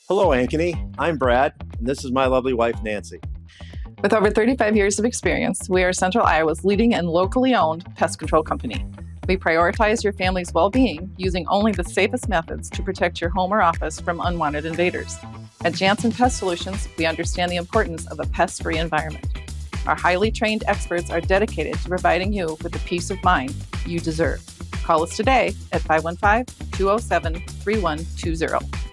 Hello, Ankeny. I'm Brad, and this is my lovely wife, Nancy. With over 35 years of experience, we are Central Iowa's leading and locally owned pest control company. We prioritize your family's well-being using only the safest methods to protect your home or office from unwanted invaders. At Janssen Pest Solutions, we understand the importance of a pest-free environment. Our highly trained experts are dedicated to providing you with the peace of mind you deserve. Call us today at 515-207-3120.